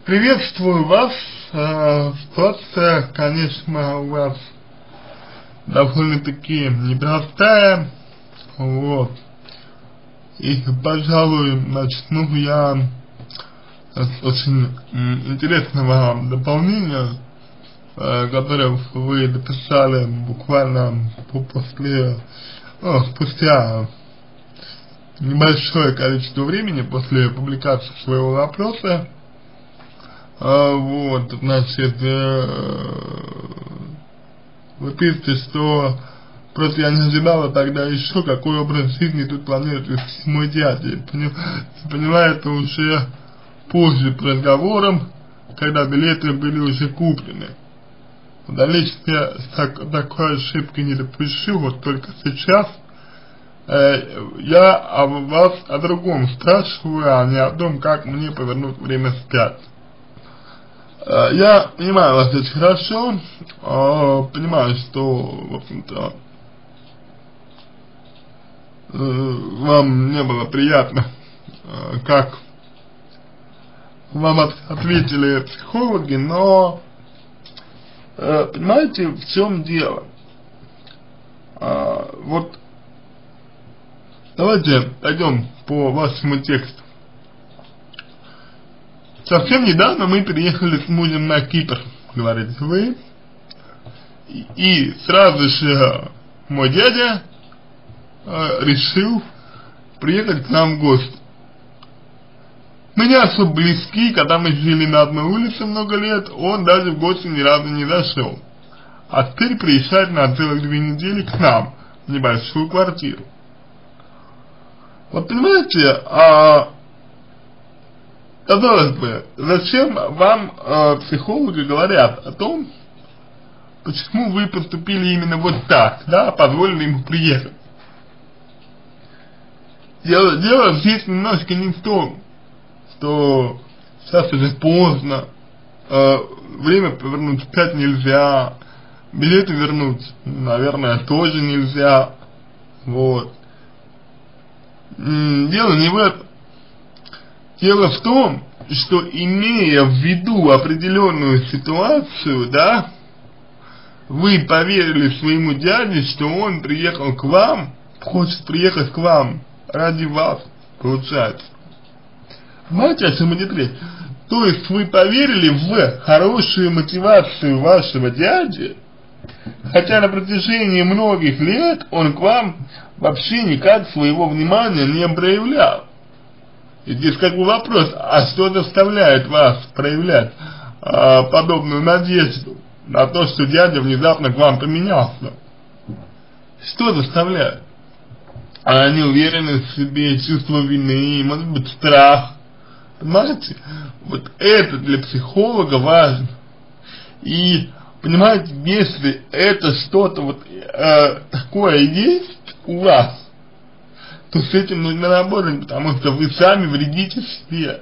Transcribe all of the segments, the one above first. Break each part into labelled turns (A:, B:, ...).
A: Приветствую вас. Ситуация, конечно, у вас довольно-таки непростая. Вот. И, пожалуй, начну я с очень интересного дополнения, которое вы дописали буквально спустя небольшое количество времени после публикации своего вопроса. Вот, значит, вы пишете, что просто я не ожидала тогда еще, какой образ жизни тут планирует вести мой дядя. Поняла это уже позже по разговорам, когда билеты были уже куплены. В дальнейшем я такой ошибки не допущу, вот только сейчас я вас о другом спрашиваю, а не о том, как мне повернуть время вспять. Я понимаю вас очень хорошо, понимаю, что, в общем-то, вам не было приятно, как вам ответили психологи, но, понимаете, в чем дело? Вот, давайте пойдем по вашему тексту. Совсем недавно мы переехали с мужем на Кипр, говорите вы, и сразу же мой дядя решил приехать к нам в гости. Мы не особо близки, когда мы жили на одной улице много лет, он даже в гости ни разу не зашел. А теперь приезжает на целых 2 недели к нам, в небольшую квартиру. Вот понимаете, казалось бы, зачем вам психологи говорят о том, почему вы поступили именно вот так, да, позволили ему приехать. Дело здесь немножко не в том, что сейчас уже поздно, время повернуть вспять нельзя, билеты вернуть, наверное, тоже нельзя, вот. Дело не в этом. Дело в том, что имея в виду определенную ситуацию, да, вы поверили своему дяде, что он приехал к вам, хочет приехать к вам ради вас, получается. Понимаете, о чем идет речь? То есть вы поверили в хорошую мотивацию вашего дяди, хотя на протяжении многих лет он к вам вообще никак своего внимания не проявлял. И здесь как бы вопрос, а что заставляет вас проявлять подобную надежду на то, что дядя внезапно к вам поменялся? Что заставляет? Неуверенность в себе, чувство вины, может быть страх. Понимаете? Вот это для психолога важно. И понимаете, если это что-то вот такое есть у вас, то с этим нужно работать, потому что вы сами вредите себе.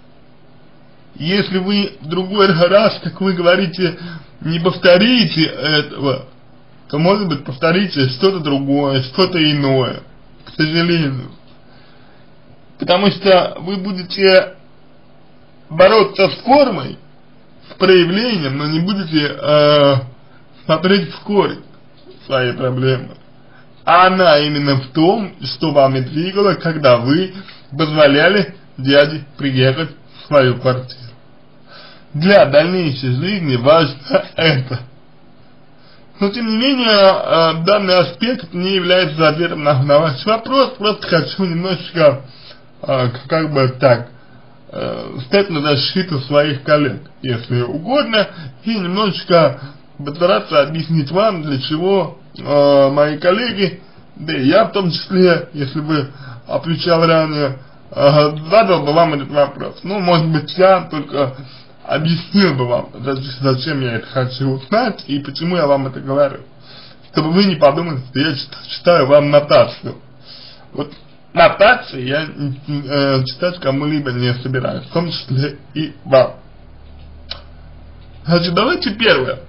A: Если вы в другой раз, как вы говорите, не повторите этого, то, может быть, повторите что-то другое, что-то иное, к сожалению. Потому что вы будете бороться с формой, с проявлением, но не будете смотреть в корень своей проблемы. А она именно в том, что вами двигало, когда вы позволяли дяде приехать в свою квартиру. Для дальнейшей жизни важно это. Но тем не менее, данный аспект не является ответом на ваш вопрос. Просто хочу немножечко, как бы так, стать на защиту своих коллег, если угодно, и немножечко постараться объяснить вам, для чего мои коллеги, да и я в том числе, если бы отвечал ранее, задал бы вам этот вопрос. Ну, может быть, я только объяснил бы вам, зачем я это хочу узнать и почему я вам это говорю. Чтобы вы не подумали, что я читаю вам нотацию. Вот нотации я читать кому-либо не собираюсь, в том числе и вам. Значит, давайте первое.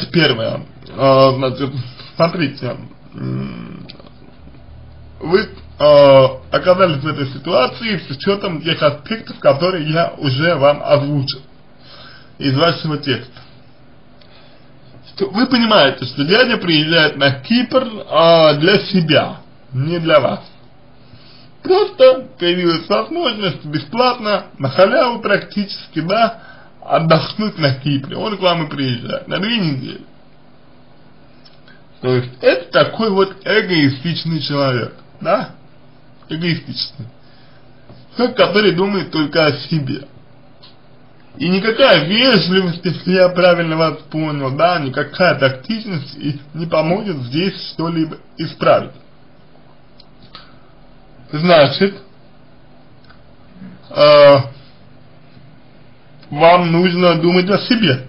A: Значит, смотрите, вы оказались в этой ситуации с учетом тех аспектов, которые я уже вам озвучил из вашего текста. Вы понимаете, что дядя приезжает на Кипр для себя, не для вас. Просто появилась возможность бесплатно, на халяву практически, да, отдохнуть на Кипре. Он к вам и приезжает на 2 недели. То есть это такой вот эгоистичный человек, да? Эгоистичный. Человек, который думает только о себе. И никакая вежливость, если я правильно вас понял, да, никакая тактичность не поможет здесь что-либо исправить. Значит, вам нужно думать о себе.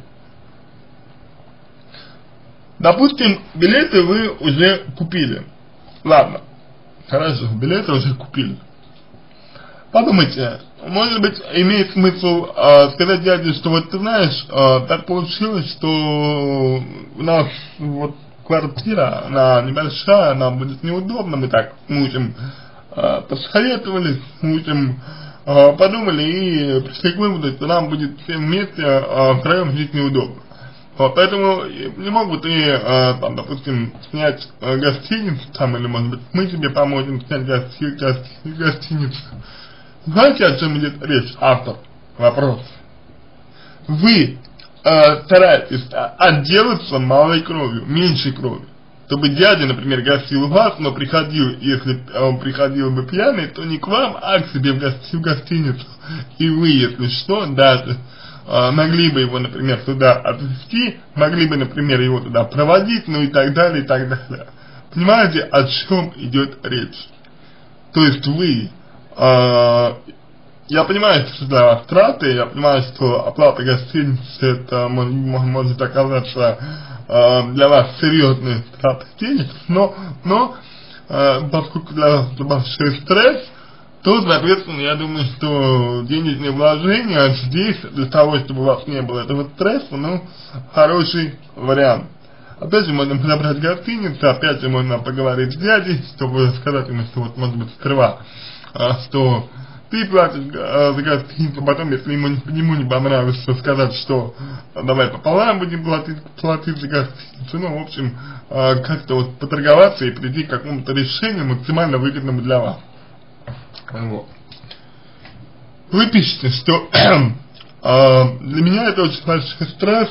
A: Допустим, билеты вы уже купили. Ладно, хорошо, билеты уже купили. Подумайте, может быть, имеет смысл сказать дяде, что вот ты знаешь, так получилось, что у нас вот квартира, она небольшая, нам будет неудобно, мы так с мужем посоветовались, с мужем подумали и пришли к выводу, что нам будет всем вместе втроем жить неудобно. Вот, поэтому не мог бы ты, там, допустим, снять гостиницу, там, или, может быть, мы тебе поможем снять гостиницу. Знаете, о чем идет речь, автор вопроса? Вы стараетесь отделаться малой кровью, меньшей кровью. Чтобы дядя, например, гостил вас, но приходил, если он приходил бы пьяный, то не к вам, а к себе в гостиницу. И вы, если что, даже могли бы его, например, туда отвезти, могли бы, например, его туда проводить, ну и так далее, и так далее. Понимаете, о чем идет речь? То есть вы, я понимаю, что для вас траты, я понимаю, что оплата гостиницы, это может оказаться для вас серьезной траты денег, но поскольку для вас большой стресс, то, соответственно, я думаю, что денежные вложения здесь, для того, чтобы у вас не было этого стресса, ну, хороший вариант. Опять же, можно подобрать гостиницу, опять же, можно поговорить с дядей, чтобы сказать ему, что вот, может быть, сперва, что ты платишь за гостиницу, потом, если ему не понравится, сказать, что давай пополам будем платить за гостиницу, ну, в общем, как-то вот поторговаться и прийти к какому-то решению максимально выгодному для вас. Вот. Вы пишете, что для меня это очень большой стресс,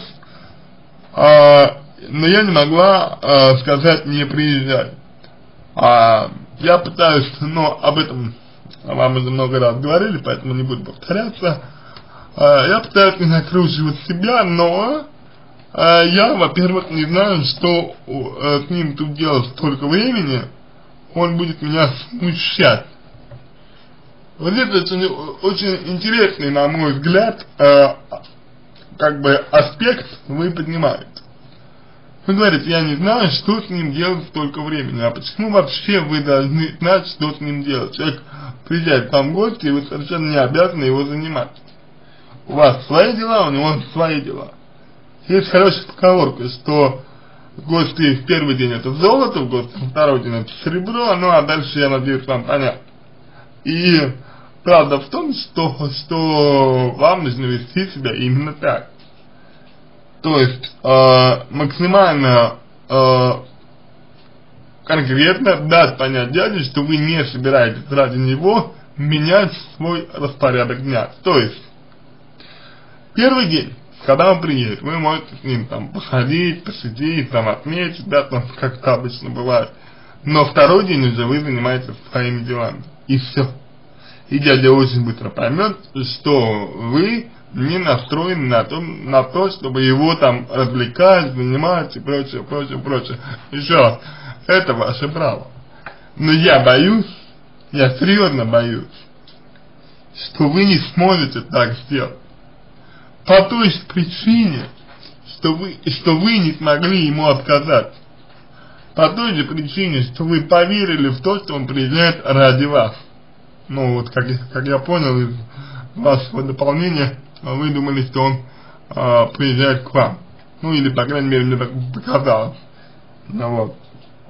A: но я не могла сказать не приезжать. Я пытаюсь, но об этом вам уже много раз говорили, поэтому не буду повторяться. Я пытаюсь не накручивать себя, но я, во-первых, не знаю, что с ним тут делать столько времени, он будет меня смущать. Вот это очень интересный, на мой взгляд, как бы аспект вы поднимаете. Вы говорите, я не знаю, что с ним делать столько времени, а почему вообще вы должны знать, что с ним делать? Человек приезжает к вам в гости, и вы совершенно не обязаны его занимать. У вас свои дела, у него свои дела. Есть хорошая поговорка, что гости в первый день это золото, в гости во второй день это серебро, ну а дальше, я надеюсь, вам понятно. И правда в том, что вам нужно вести себя именно так. То есть максимально конкретно дать понять дяде, что вы не собираетесь ради него менять свой распорядок дня. То есть первый день, когда он приедет, вы можете с ним там походить, посидеть, там отметить, да, там как это обычно бывает. Но второй день уже вы занимаетесь своими делами. И все. И дядя очень быстро поймет, что вы не настроены на то, чтобы его там развлекать, занимать и прочее, прочее, прочее. Еще раз, это ваше право. Но я боюсь, я серьезно боюсь, что вы не сможете так сделать. По той же причине, что вы не смогли ему отказать. По той же причине, что вы поверили в то, что он приезжает ради вас. Ну вот, как я понял из вашего дополнения, вы думали, что он приезжает к вам. Ну или, по крайней мере, мне так показалось. Ну вот.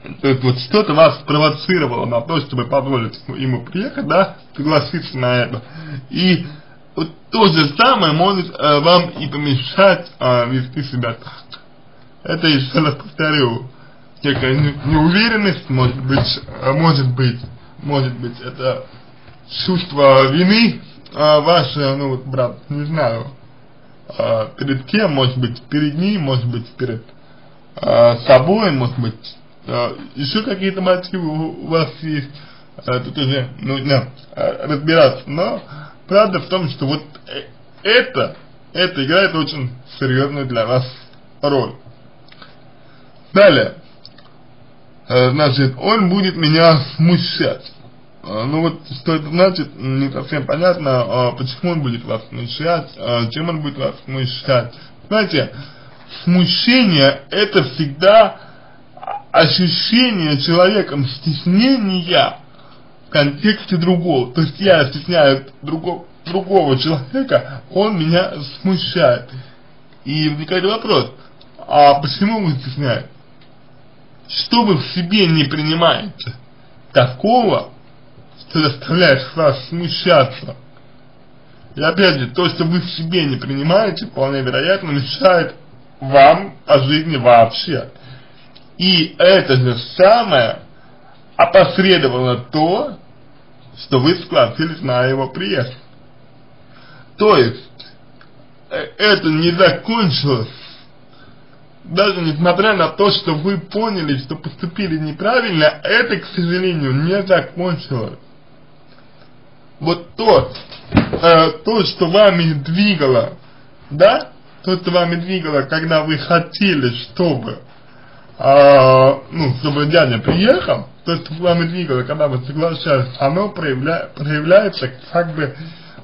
A: То есть вот что-то вас спровоцировало на то, чтобы позволить ему приехать, да, согласиться на это. И вот то же самое может вам и помешать вести себя так. Это, еще раз повторю, некая неуверенность, может быть, это чувство вины ваше, ну вот, брат, не знаю, перед кем, может быть, перед ним, может быть, перед собой, может быть, еще какие-то мотивы у вас есть, тут уже нужно разбираться, но правда в том, что вот это играет очень серьезную для вас роль. Далее, значит, он будет меня смущать. Ну вот, что это значит, не совсем понятно, почему он будет вас смущать, чем он будет вас смущать. Знаете, смущение — это всегда ощущение человеком стеснения в контексте другого. То есть я стесняю другого человека, он меня смущает. И возникает вопрос, а почему вы стесняетесь? Что вы в себе не принимаете такого, что заставляет вас смущаться? И опять же, то, что вы в себе не принимаете, вполне вероятно, мешает вам по жизни вообще. И это же самое опосредовало то, что вы согласились на его приезд. То есть, это не закончилось, даже несмотря на то, что вы поняли, что поступили неправильно, это, к сожалению, не закончилось. Вот то, что вами двигало, да, то, что вами двигало, когда вы хотели, чтобы, чтобы дядя приехал, то, что вами двигало, когда вы соглашались, оно проявляется как бы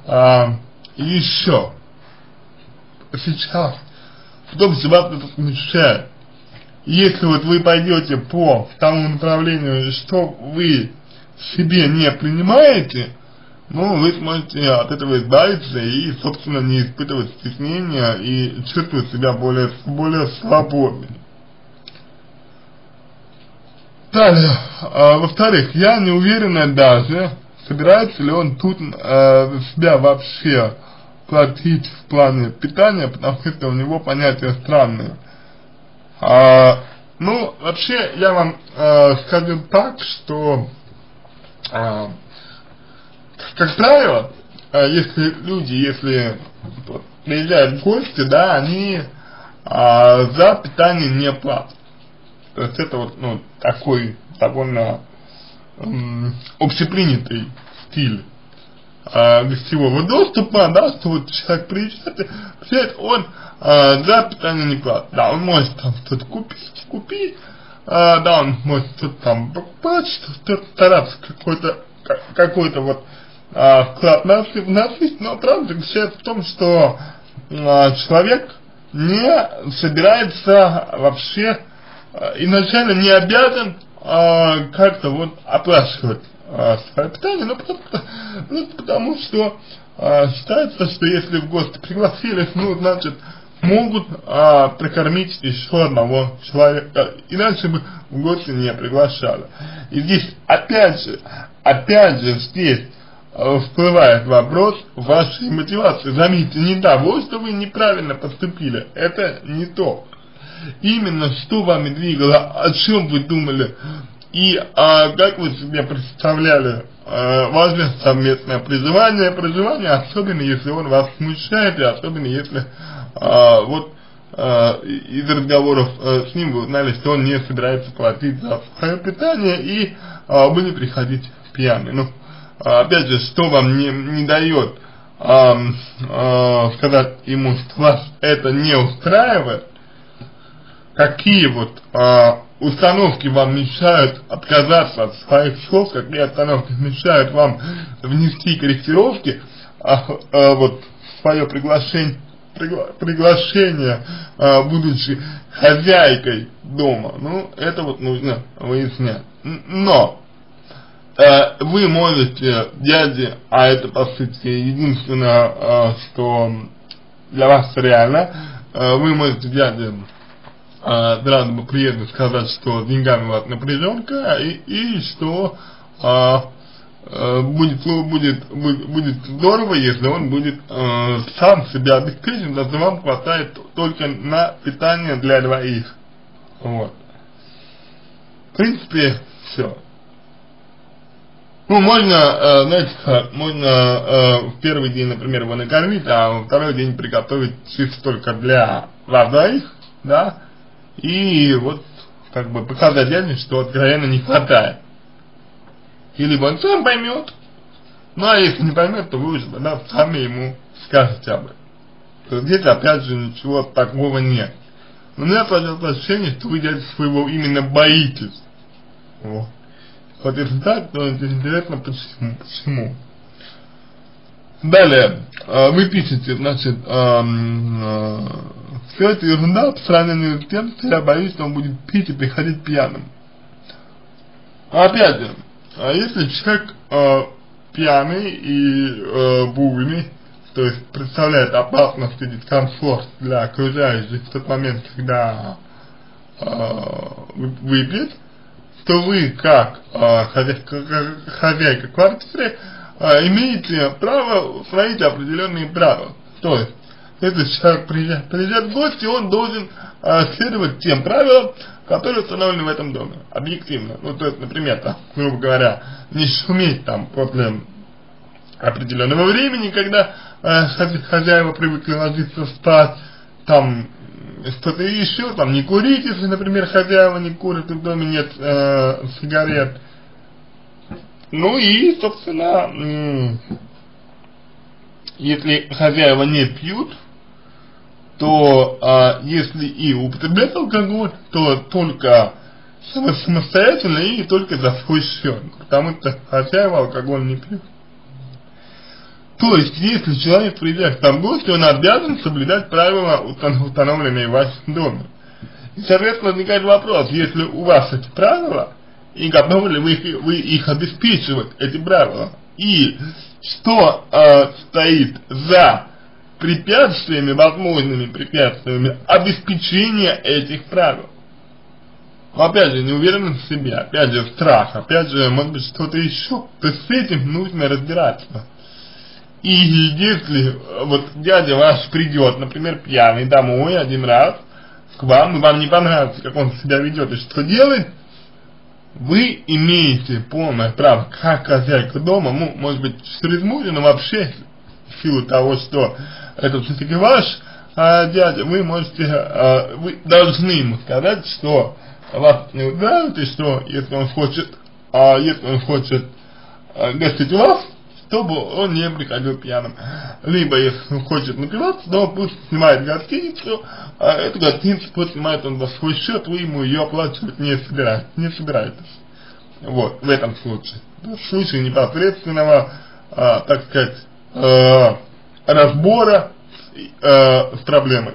A: еще сейчас. В том, что вас это смущает. Если вот вы пойдете по тому направлению, что вы себе не принимаете, ну, вы сможете от этого избавиться и, собственно, не испытывать стеснения и чувствовать себя более свободно. Далее, во-вторых, я не уверена даже, собирается ли он тут за себя вообще платить в плане питания, потому что у него понятия странные. Ну, вообще, я вам скажу так, что, как правило, если вот, приезжают в гости, да, они за питание не платят. То есть это вот, ну, такой довольно общепринятый стиль гостевого доступа, да, что вот человек приезжает, он за питание не платит. Да, он может там что-то купить, да, он может что-то там покупать, что-то стараться какой-то вот вклад вносить, но правда заключается в том, что человек не собирается вообще, изначально не обязан как-то вот оплачивать свое питание, ну потому что считается, что если в гости пригласили, ну значит могут прокормить еще одного человека, иначе бы в гости не приглашали. И здесь опять же здесь всплывает вопрос вашей мотивации. Заметьте, не того, что вы неправильно поступили, это не то. Именно что вами двигало, о чем вы думали и как вы себе представляли важное совместное проживание, особенно если он вас смущает, и особенно если из разговоров с ним вы узнали, что он не собирается платить за свое питание и будет приходить пьяный. Ну, опять же, что вам не дает сказать ему, что вас это не устраивает, какие вот установки вам мешают отказаться от своих слов, какие установки мешают вам внести корректировки вот в свое приглашение, будучи хозяйкой дома. Ну, это вот нужно выяснять. Но вы можете дяде, а это по сути единственное, что для вас реально, вы можете дяде сразу бы приятно сказать, что с деньгами у вас напряженка, и что будет здорово, если он будет сам себя обеспечен, даже вам хватает только на питание для двоих. Вот. В принципе, все. Ну, можно, знаете как, можно в первый день, например, его накормить, а во второй день приготовить чисто только для вас двоих, да, и вот, как бы, показать дяде, что откровенно не хватает. И либо он сам поймет, ну, а если не поймет, то вы уже, да, сами ему скажете об этом. То есть здесь, опять же, ничего такого нет. Но у меня сложилось ощущение, что вы дядю своего именно боитесь. Вот. Вот если так, то интересно почему. Далее, вы пишете, значит, все это ерунда по сравнению с тем, что я боюсь, что он будет пить и приходить пьяным. Опять же, если человек пьяный и буйный, то есть представляет опасность и дискомфорт для окружающих в тот момент, когда выпьет, то вы, как хозяйка квартиры, имеете право установить определенные правила. То есть, если человек приезжает в гости, он должен следовать тем правилам, которые установлены в этом доме, объективно. Ну, то есть, например, там, грубо говоря, не шуметь там после определенного времени, когда хозяева привыкли ложиться спать, там, что-то еще, там, не курить, если, например, хозяева не курят и в доме нет сигарет. Ну и, собственно, если хозяева не пьют, то если и употребляют алкоголь, то только самостоятельно и только за свой счет, потому что хозяева алкоголь не пьют. То есть, если человек приезжает в гости, он обязан соблюдать правила, установленные в вашем доме. И, соответственно, возникает вопрос, если у вас эти правила, и готовы ли вы их обеспечивать, эти правила, и что стоит за препятствиями, возможными препятствиями обеспечения этих правил. Опять же, неуверенность в себе, опять же, страх, опять же, может быть, что-то еще. То есть с этим нужно разбираться. И если вот дядя ваш придет, например, пьяный домой один раз к вам, и вам не понравится, как он себя ведет и что делает, вы имеете полное право, как хозяйка дома, ну, может быть, через мужа, но вообще, в силу того, что это все-таки ваш дядя, вы можете, вы должны ему сказать, что вас не устраивает, и что, если он хочет гостить у вас, чтобы он не приходил пьяным. Либо, если он хочет напиваться, то пусть снимает гостиницу, а эту гостиницу пусть снимает он за свой счет, вы ему ее оплачивать не собираетесь. Вот, в этом случае. В случае непосредственного, так сказать, разбора с проблемой.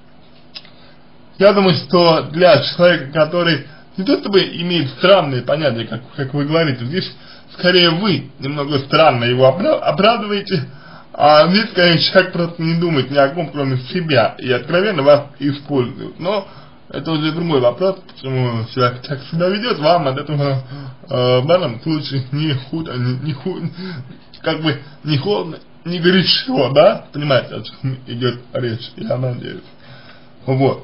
A: Я думаю, что для человека, который не то чтобы имеет странные понятия, как вы говорите, здесь скорее вы немного странно его оправдываете, а здесь, скорее, человек просто не думает ни о ком, кроме себя, и откровенно вас использует. Но это уже другой вопрос, почему человек так себя ведет, вам от этого в данном случае не холодно, не горячо, да? Понимаете, о чем идет речь, я надеюсь. Вот.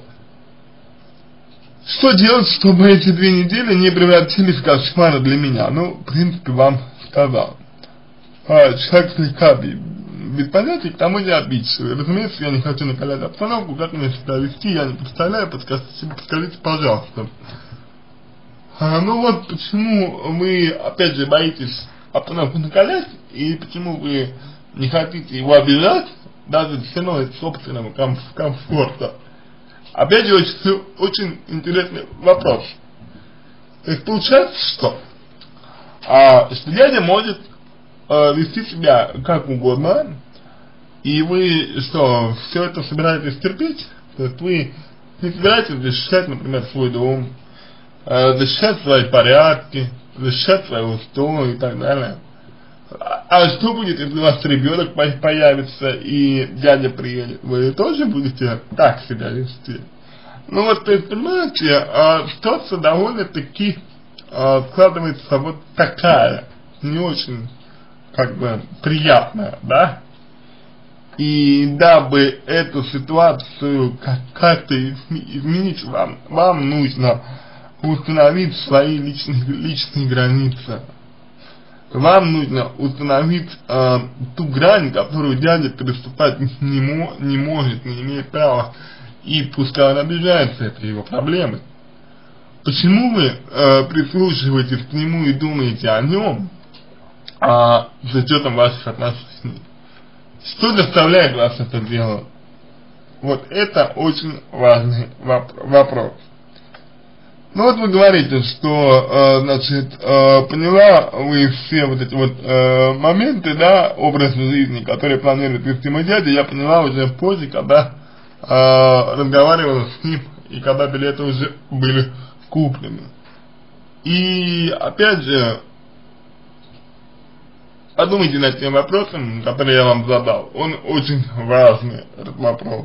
A: Что делать, чтобы эти 2 недели не превратились в кошмары для меня? Ну, в принципе, вам сказал. Человек слегка без понятия, к тому же обидчивый. Разумеется, я не хочу накалять обстановку, как мне себя вести, я не представляю, подскажите, пожалуйста. Ну вот, почему вы, опять же, боитесь обстановку накалять, и почему вы не хотите его обижать, даже ценой собственного комфорта. Опять же, очень интересный вопрос. То есть получается, что дядя может вести себя как угодно, и вы что, все это собираетесь терпеть? То есть вы не собираетесь защищать, например, свой дом, защищать свои порядки, защищать свой устой и так далее. А что будет, если у вас ребенок появится и дядя приедет? Вы тоже будете так себя вести? Ну вот, то есть, понимаете, ситуация довольно-таки складывается вот такая, не очень, как бы, приятная, да? И дабы эту ситуацию как-то изменить, вам нужно установить свои личные границы. Вам нужно установить ту грань, которую дядя переступать не может, не имеет права. И пускай он обижается, это его проблемы. Почему вы прислушиваетесь к нему и думаете о нем с учетом ваших отношений? Что заставляет вас это делать? Вот это очень важный вопрос. Ну вот вы говорите, что, значит, поняла вы все вот эти вот моменты, да, образа жизни, которые планирует вести мой дядя, я поняла уже позже, когда разговаривала с ним, и когда билеты уже были куплены. И опять же, подумайте над тем вопросом, который я вам задал. Он очень важный, этот вопрос.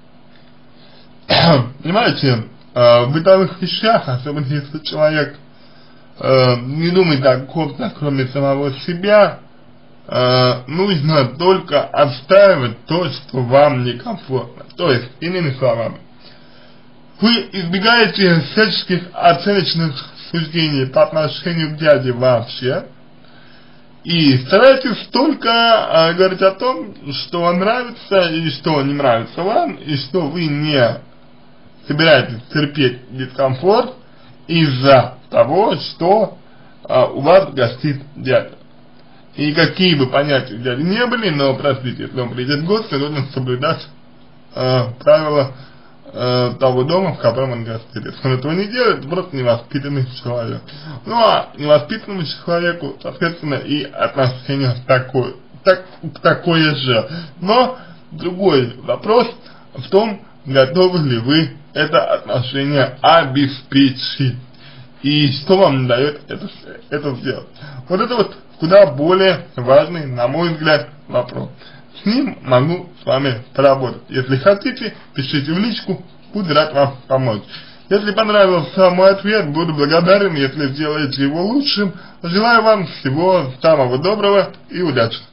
A: Понимаете, в бытовых вещах, особенно если человек не думает о ком-то, кроме самого себя, нужно только отстаивать то, что вам некомфортно. То есть, иными словами, вы избегаете всяческих оценочных суждений по отношению к дяде вообще, и старайтесь только говорить о том, что вам нравится и что не нравится вам, и что вы не собираетесь терпеть дискомфорт из-за того, что у вас гостит дядя. И какие бы понятия у дяди не были, но, простите, если он придет в гости, нужно соблюдать правила того дома, в котором он гостит. Если он этого не делает, это просто невоспитанный человек. Ну а невоспитанному человеку, соответственно, и отношение такое же. Но другой вопрос в том, готовы ли вы это отношение обеспечить. И что вам не дает это сделать. Вот это вот куда более важный, на мой взгляд, вопрос. С ним могу с вами поработать. Если хотите, пишите в личку, буду рад вам помочь. Если понравился мой ответ, буду благодарен, если сделаете его лучшим. Желаю вам всего самого доброго и удачи.